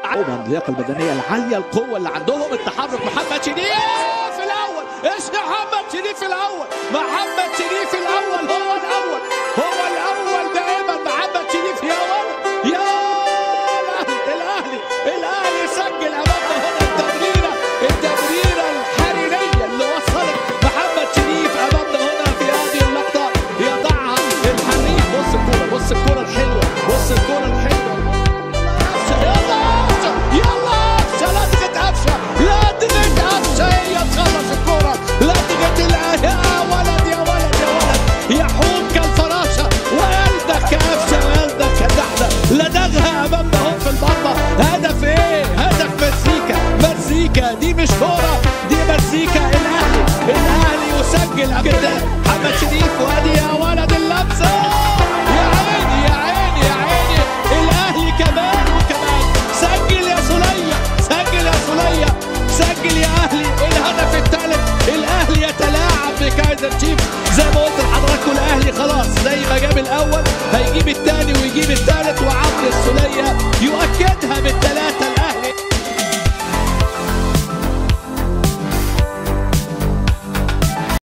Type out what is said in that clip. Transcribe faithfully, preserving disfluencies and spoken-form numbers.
اللياقه البدنيه العاليه، القوه اللي عندهم، التحرك. محمد شريف في الاول، ايش محمد شريف في الاول، محمد شريف في الاول، هو الاول، هو الاول دائما محمد شريف. يا ولد يا الاهلي، الاهلي سجل امامنا هنا التمريره، التمريره الحريريه اللي وصلت محمد شريف امامنا هنا في هذه اللقطه، يضعها الحريف. بص الكوره، بص الكوره الحلوه، بص الكوره الحلوه. لدغها امامنا هم في المرمى. هدف ايه؟ هدف مزيكا، مزيكا دي مش كوره، دي مزيكا. الاهلي الاهلي يسجل كده محمد شريف، وادي يا ولد اللمسه. يا عيني يا عيني يا عيني، الاهلي كمان وكمان. سجل يا سلية، سجل يا سلية، سجل يا اهلي الهدف الثالث. الاهلي يتلاعب بكايزر تشيف زي ما قلت لحضراتكم. الاهلي خلاص زي ما جاب الاول هيجيب الثاني ويجيب الثالث، وعمرو السولية